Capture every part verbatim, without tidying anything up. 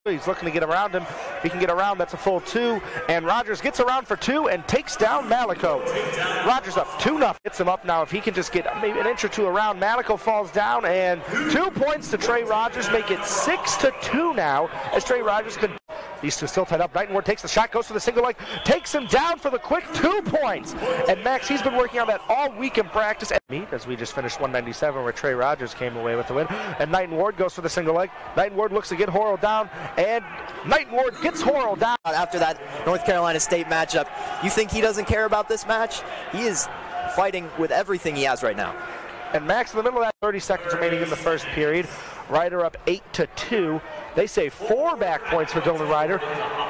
He's looking to get around him. If he can get around, that's a full two. And Rogers gets around for two and takes down Malico. Rogers up two nothing. Gets him up now. If he can just get maybe an inch or two around, Malico falls down. And two points to Trey Rogers. Make it six to two now as Trey Rogers could. These two still tied up. Knighton Ward takes the shot, goes for the single leg, takes him down for the quick two points. And Max, he's been working on that all week in practice. And meet as we just finished one ninety-seven where Trey Rogers came away with the win. And Knighton Ward goes for the single leg. Knighton Ward looks to get Horrell down, and Knighton Ward gets Horrell down. After that North Carolina State matchup, you think he doesn't care about this match? He is fighting with everything he has right now. And Max in the middle of that, thirty seconds remaining in the first period. Ryder up eight to two. They say four back points for Dylan Ryder.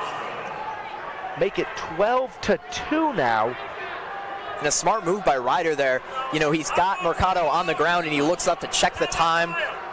Make it twelve to two now. And a smart move by Ryder there. You know, he's got Mercado on the ground and he looks up to check the time.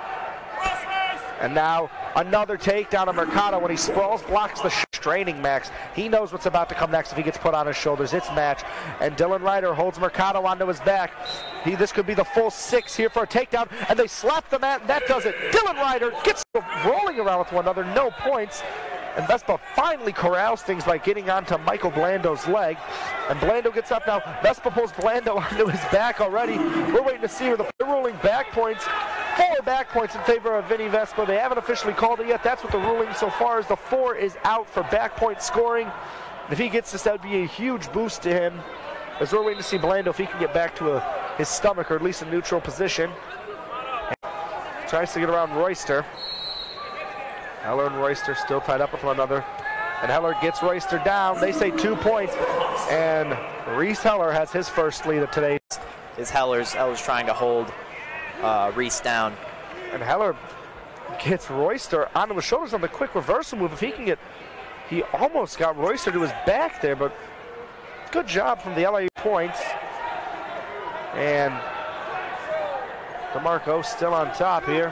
And now another takedown of Mercado when he sprawls, blocks the straining Max. He knows what's about to come next if he gets put on his shoulders. It's match. And Dylan Ryder holds Mercado onto his back. He, this could be the full six here for a takedown. And they slap the mat, and that does it. Dylan Ryder gets rolling around with one another, no points. And Vespa finally corrals things by getting onto Michael Blando's leg. And Blando gets up now. Vespa pulls Blando onto his back already. We're waiting to see her. The ruling back points. Four back points in favor of Vinny Vespa. They haven't officially called it yet. That's what the ruling so far is. The four is out for back point scoring. And if he gets this, that would be a huge boost to him. As we're waiting to see Blando if he can get back to a, his stomach or at least a neutral position. And tries to get around Royster. Heller and Royster still tied up with one another. And Heller gets Royster down. They say two points. And Reese Heller has his first lead of today. Is Heller's, Heller's trying to hold uh, Reese down. And Heller gets Royster onto his shoulders on the quick reversal move. If he can get, he almost got Royster to his back there, but good job from the L A U points. And DeMarco still on top here.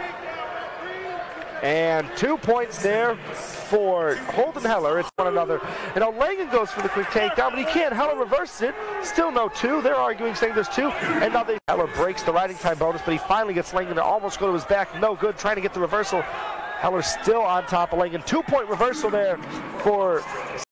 And two points there for Holden Heller. It's one another. And O'Langan goes for the quick takedown, but he can't. Heller reverses it. Still no two. They're arguing, saying there's two. And now they, Heller breaks the riding time bonus, but he finally gets Langan to almost go to his back. No good. Trying to get the reversal. Heller still on top of Langan. Two-point reversal there for